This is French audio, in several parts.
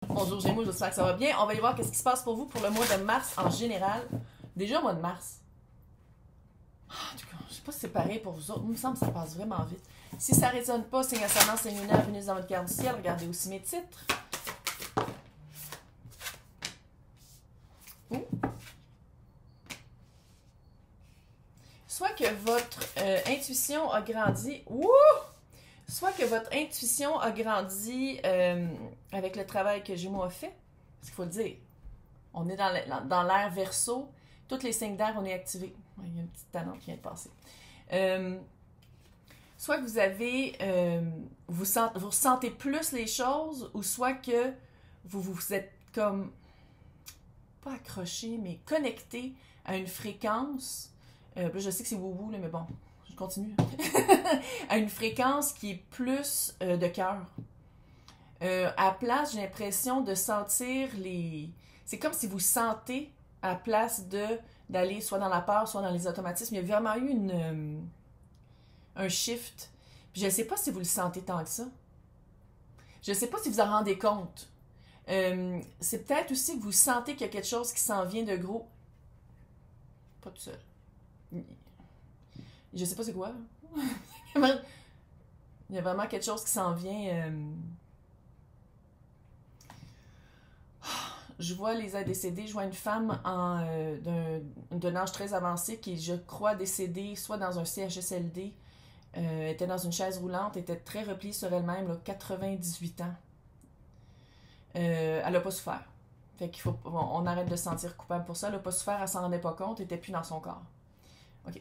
Bonjour Gémeaux, j'espère que ça va bien. On va aller voir qu'est-ce qui se passe pour vous pour le mois de mars en général. Déjà, mois de mars. En tout cas, je sais pas si c'est pareil pour vous autres. Il me semble que ça passe vraiment vite. Si ça ne résonne pas, signe ascendant, signe lunaire, Vénus dans votre carte du ciel. Regardez aussi mes titres. Ouh. Soit que votre intuition a grandi. Ouh! Soit que votre intuition a grandi avec le travail que Gémeaux a fait. Parce qu'il faut le dire. On est dans l'ère Verseau. Tous les signes d'air, on est activés. Il y a une petite tannante qui vient de passer. Soit que vous avez... vous ressentez plus les choses, ou soit que vous êtes comme... pas accroché, mais connecté à une fréquence. Je sais que c'est wou-wou, mais bon, je continue. À une fréquence qui est plus de cœur. À place, j'ai l'impression de sentir les... C'est comme si vous sentez, à place d'aller soit dans la peur, soit dans les automatismes. Il y a vraiment eu un shift. Puis je ne sais pas si vous le sentez tant que ça. Je ne sais pas si vous en rendez compte. C'est peut-être aussi que vous sentez qu'il y a quelque chose qui s'en vient de gros. Pas tout seul. Je sais pas c'est quoi. Il y a vraiment quelque chose qui s'en vient. Je vois les ADCD, je vois une femme d'un âge très avancé qui, je crois, décédée soit dans un CHSLD, était dans une chaise roulante, était très repliée sur elle-même, là, 98 ans. Elle n'a pas souffert. Fait qu'il faut, on arrête de se sentir coupable pour ça. Elle n'a pas souffert, elle s'en rendait pas compte, elle n'était plus dans son corps. OK.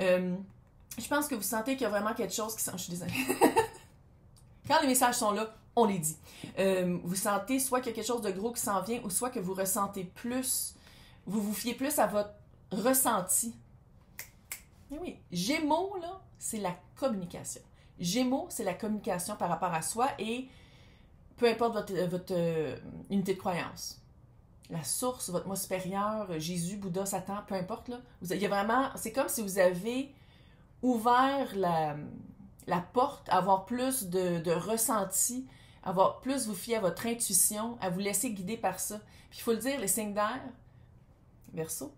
Je pense que vous sentez qu'il y a vraiment quelque chose qui s'en... Je suis désolée. Quand les messages sont là, on les dit. Vous sentez soit qu'il y a quelque chose de gros qui s'en vient, ou soit que vous ressentez plus, vous vous fiez plus à votre ressenti. Et oui, Gémeaux, là, c'est la communication. Gémeaux, c'est la communication par rapport à soi et peu importe votre unité de croyance. La source, votre moi supérieur, Jésus, Bouddha, Satan, peu importe, là. Il y a vraiment, c'est comme si vous avez ouvert la porte à avoir plus de ressenti, avoir plus vous fier à votre intuition, à vous laisser guider par ça. Puis il faut le dire, les signes d'air, Verseau,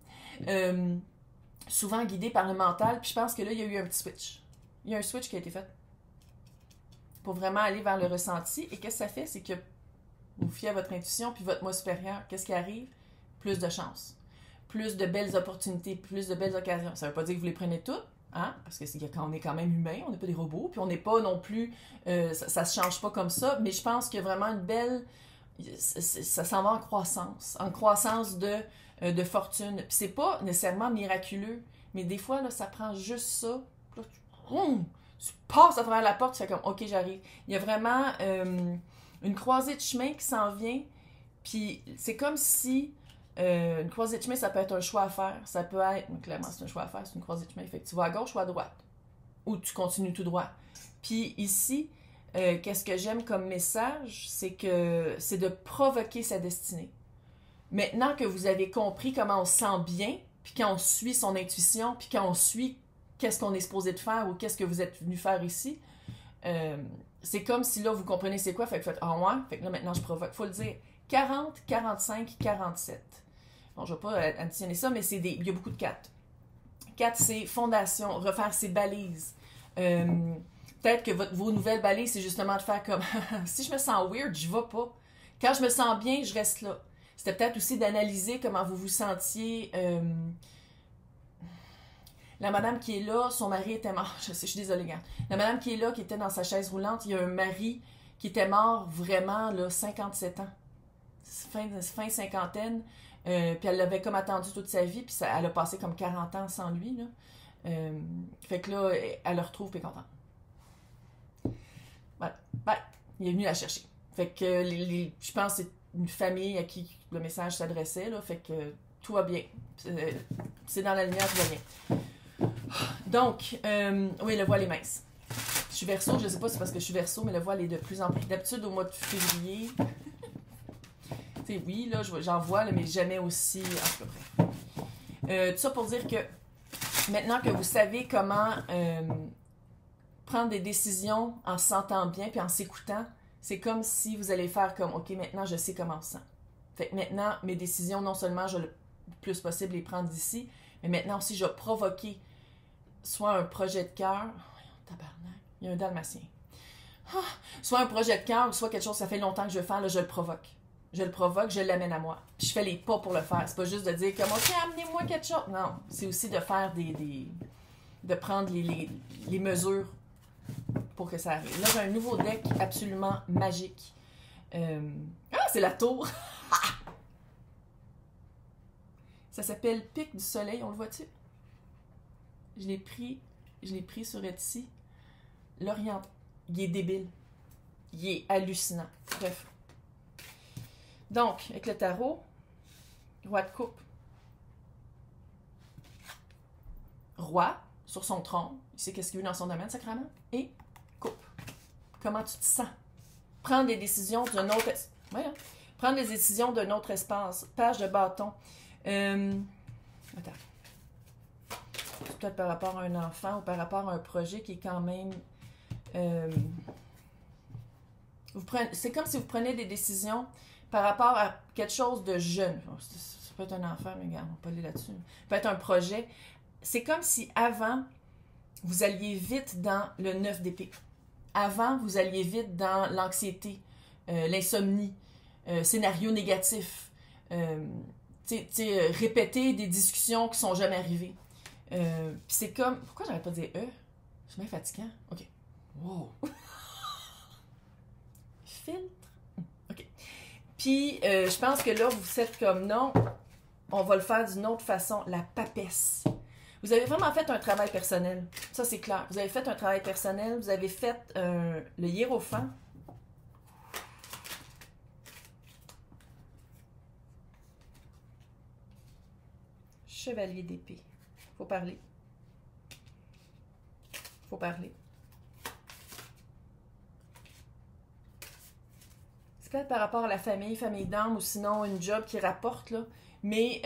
souvent guidés par le mental, puis je pense que là, il y a eu un petit switch. Il y a un switch qui a été fait pour vraiment aller vers le ressenti. Et qu'est-ce que ça fait? C'est que vous fiez à votre intuition, puis votre moi supérieur, qu'est-ce qui arrive? Plus de chance, plus de belles opportunités, plus de belles occasions. Ça ne veut pas dire que vous les prenez toutes, hein? Parce que on est quand même humain, on n'est pas des robots, puis on n'est pas non plus... ça ne se change pas comme ça, mais je pense qu'il y a vraiment une belle... Ça s'en va en croissance de fortune. Puis c'est pas nécessairement miraculeux, mais des fois, là, ça prend juste ça. Là, tu passes à travers la porte, tu fais comme, OK, j'arrive. Il y a vraiment une croisée de chemin qui s'en vient, puis c'est comme si une croisée de chemin, ça peut être un choix à faire. Ça peut être, clairement, c'est un choix à faire, c'est une croisée de chemin. Fait que tu vas à gauche ou à droite, ou tu continues tout droit. Puis ici, qu'est-ce que j'aime comme message, c'est que c'est de provoquer sa destinée. Maintenant que vous avez compris comment on se sent bien, puis quand on suit son intuition, puis quand on suit qu'est-ce qu'on est supposé de faire ou qu'est-ce que vous êtes venu faire ici, c'est comme si là, vous comprenez c'est quoi, fait que vous faites « Ah ouais? » Fait que là, maintenant, je provoque. Faut le dire. 40, 45, 47. Bon, je ne vais pas additionner ça, mais il y a beaucoup de 4. 4, c'est fondation, refaire ses balises. Peut-être que vos nouvelles balises, c'est justement de faire comme « Si je me sens weird, je vais pas. Quand je me sens bien, je reste là. » C'était peut-être aussi d'analyser comment vous vous sentiez. La madame qui est là, son mari était mort. Je suis désolée, gars. La madame qui est là, qui était dans sa chaise roulante, il y a un mari qui était mort vraiment, là, 57 ans. Fin cinquantaine. Puis elle l'avait comme attendu toute sa vie, puis elle a passé comme 40 ans sans lui, là. Fait que là, elle le retrouve, puis elle est contente. Voilà. Ben, il est venu la chercher. Fait que je pense que c'est une famille à qui le message s'adressait, là. Fait que tout va bien. C'est dans la lumière, tout va bien. Donc, oui, le voile est mince. Je suis Verseau, je ne sais pas si c'est parce que je suis Verseau, mais le voile est de plus en plus. D'habitude, au mois de février, tu sais, oui, là, j'en vois, là, mais jamais aussi. En tout cas, tout ça pour dire que maintenant que vous savez comment prendre des décisions en se sentant bien puis en s'écoutant, c'est comme si vous allez faire comme, OK, maintenant, je sais comment on se sent. Fait que maintenant, mes décisions, non seulement je vais le plus possible les prendre d'ici, mais maintenant aussi, je vais provoquer soit un projet de cœur. Oh, tabarnak, il y a un dalmatien. Ah, soit un projet de cœur, ou soit quelque chose que ça fait longtemps que je veux faire, là, je le provoque. Je le provoque, je l'amène à moi. Puis je fais les pas pour le faire. C'est pas juste de dire comme, OK, amenez-moi quelque chose. Non, c'est aussi de faire de prendre les mesures pour que ça arrive. Là, j'ai un nouveau deck absolument magique. Ah, c'est la tour! Ça s'appelle Pic du Soleil, on le voit-tu? Je l'ai pris sur Etsy. L'Orient. Il est débile. Il est hallucinant. Bref. Donc, avec le tarot, roi de coupe. Roi, sur son trône. Il sait qu'est-ce qu'il veut dans son domaine, sacrément. Et coupe. Comment tu te sens? Prendre des décisions d'un autre... Prendre des décisions d'un autre espace. Page de bâton. Attends. C'est peut-être par rapport à un enfant ou par rapport à un projet qui est quand même... c'est comme si vous prenez des décisions par rapport à quelque chose de jeune. Ça peut être un enfant, mais regarde, on va pas aller là-dessus. Ça peut être un projet. C'est comme si avant, vous alliez vite dans le 9 d'épée. Avant, vous alliez vite dans l'anxiété, l'insomnie, scénario négatif, répéter des discussions qui sont jamais arrivées. Puis c'est comme... Pourquoi j'arrête pas de dire « C'est bien fatigant. » OK. Wow. Filtre. OK. Puis, je pense que là, vous êtes comme non, on va le faire d'une autre façon. La papesse. Vous avez vraiment fait un travail personnel. Ça, c'est clair. Vous avez fait un travail personnel. Vous avez fait le hiérophant. Chevalier d'épée. Faut parler. Faut parler. C'est peut-être par rapport à la famille d'âme, ou sinon une job qui rapporte, là. Mais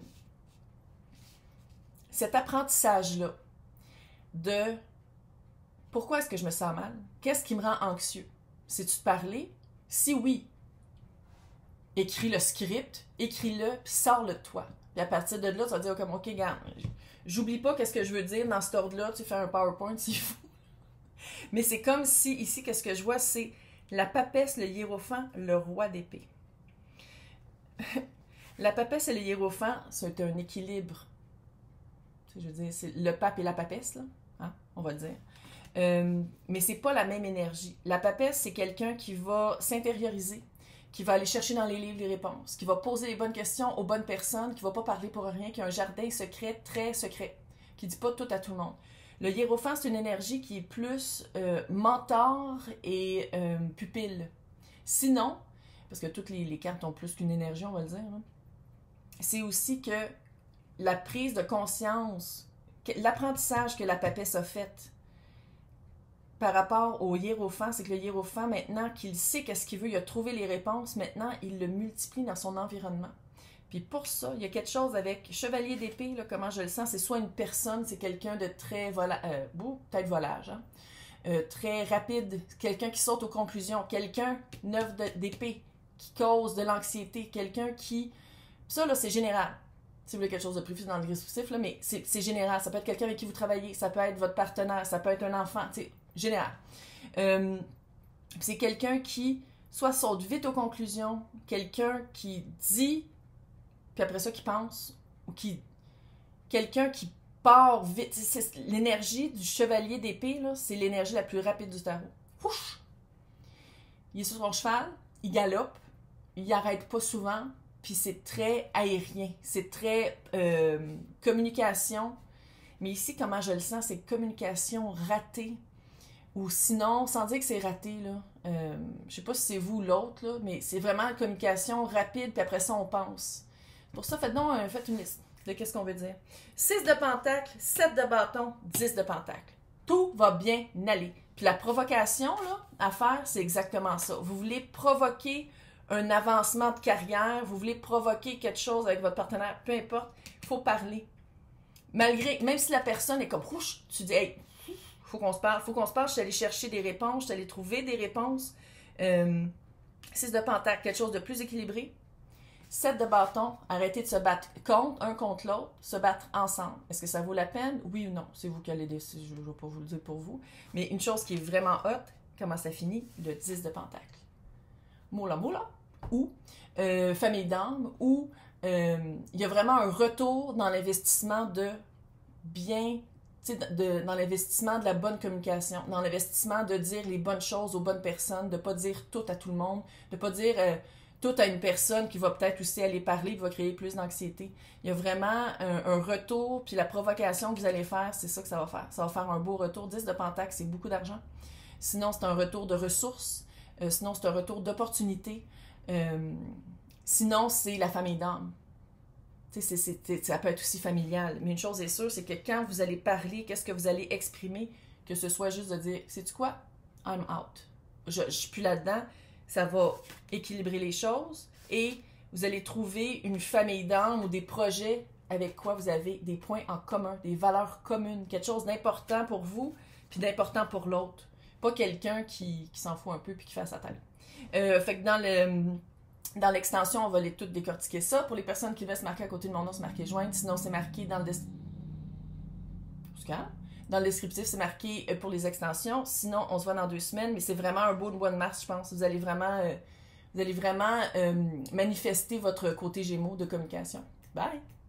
cet apprentissage-là de pourquoi est-ce que je me sens mal? Qu'est-ce qui me rend anxieux? C'est-tu de parler? Si oui, écris le script, écris-le, puis sors-le de toi. Puis à partir de là, tu vas dire comme, OK, regarde, j'oublie pas qu'est-ce que je veux dire dans cet ordre-là, tu fais un PowerPoint s'il faut. Mais c'est comme si, ici, qu'est-ce que je vois, c'est la papesse, le hiérophant, le roi d'épée. La papesse et le hiérophant, c'est un équilibre. Je veux dire, c'est le pape et la papesse, là, hein, on va le dire. Mais c'est pas la même énergie. La papesse, c'est quelqu'un qui va s'intérioriser, qui va aller chercher dans les livres les réponses, qui va poser les bonnes questions aux bonnes personnes, qui va pas parler pour rien, qui a un jardin secret, très secret, qui dit pas tout à tout le monde. Le hiérophant, c'est une énergie qui est plus mentor et pupille. Sinon, parce que toutes les cartes ont plus qu'une énergie, on va le dire, c'est aussi que la prise de conscience, l'apprentissage que la papesse a fait par rapport au hiérophant, c'est que le hiérophant, maintenant qu'il sait qu'est-ce qu'il veut, il a trouvé les réponses, maintenant, il le multiplie dans son environnement. Puis pour ça, il y a quelque chose avec chevalier d'épée, là, comment je le sens, c'est soit une personne, c'est quelqu'un de très peut-être volage, hein? Très rapide, quelqu'un qui saute aux conclusions, quelqu'un neuf d'épée, qui cause de l'anxiété, quelqu'un qui... Ça, là, c'est général. Si vous voulez quelque chose de plus dans le descriptif, là, mais c'est général. Ça peut être quelqu'un avec qui vous travaillez, ça peut être votre partenaire, ça peut être un enfant, c'est général. C'est quelqu'un qui soit saute vite aux conclusions, quelqu'un qui dit, puis après ça qui pense, ou quelqu'un qui part vite. L'énergie du chevalier d'épée, là, c'est l'énergie la plus rapide du tarot. Ouch! Il est sur son cheval, il galope, il n'arrête pas souvent, puis c'est très aérien, c'est très communication. Mais ici, comment je le sens, c'est communication ratée. Ou sinon, sans dire que c'est raté, là, je sais pas si c'est vous ou l'autre, là, mais c'est vraiment une communication rapide, puis après ça, on pense. Pour ça, faites une liste de qu'est-ce qu'on veut dire. 6 de pentacle, 7 de bâton, 10 de pentacle. Tout va bien aller. Puis la provocation, là, à faire, c'est exactement ça. Vous voulez provoquer un avancement de carrière, vous voulez provoquer quelque chose avec votre partenaire, peu importe, il faut parler. Même si la personne est comme, tu dis, hey, faut qu'on se parle, je suis allée chercher des réponses, je suis allée trouver des réponses. 6 de pentacle, quelque chose de plus équilibré. 7 de bâton, arrêtez de se battre un contre l'autre, se battre ensemble. Est-ce que ça vaut la peine? Oui ou non? C'est vous qui allez décider, je ne vais pas vous le dire pour vous. Mais une chose qui est vraiment hot, comment ça finit? Le 10 de pentacle. Moula moula, ou famille d'âme, ou il y a vraiment un retour dans l'investissement de bien, dans l'investissement de la bonne communication, dans l'investissement de dire les bonnes choses aux bonnes personnes, de ne pas dire tout à tout le monde, de ne pas dire tout à une personne qui va peut-être aussi aller parler, qui va créer plus d'anxiété. Il y a vraiment un retour, puis la provocation que vous allez faire, c'est ça que ça va faire. Ça va faire un beau retour. 10 de pentacle, c'est beaucoup d'argent. Sinon, c'est un retour de ressources. Sinon, c'est un retour d'opportunités. Sinon, c'est la famille d'âme. Ça peut être aussi familial. Mais une chose est sûre, c'est que quand vous allez parler, qu'est-ce que vous allez exprimer, que ce soit juste de dire, sais-tu quoi? I'm out. Je suis plus là-dedans. Ça va équilibrer les choses et vous allez trouver une famille d'âme ou des projets avec quoi vous avez des points en commun, des valeurs communes, quelque chose d'important pour vous puis d'important pour l'autre. Pas quelqu'un qui s'en fout un peu puis qui fait sa tête. Fait que dans l'extension, on va les toutes décortiquer ça. Pour les personnes qui veulent se marquer à côté de mon nom, c'est marqué joindre. Sinon, c'est marqué dans le Dans le descriptif, c'est marqué pour les extensions. Sinon, on se voit dans 2 semaines, mais c'est vraiment un beau mois de mars, je pense. Vous allez vraiment manifester votre côté Gémeaux de communication. Bye!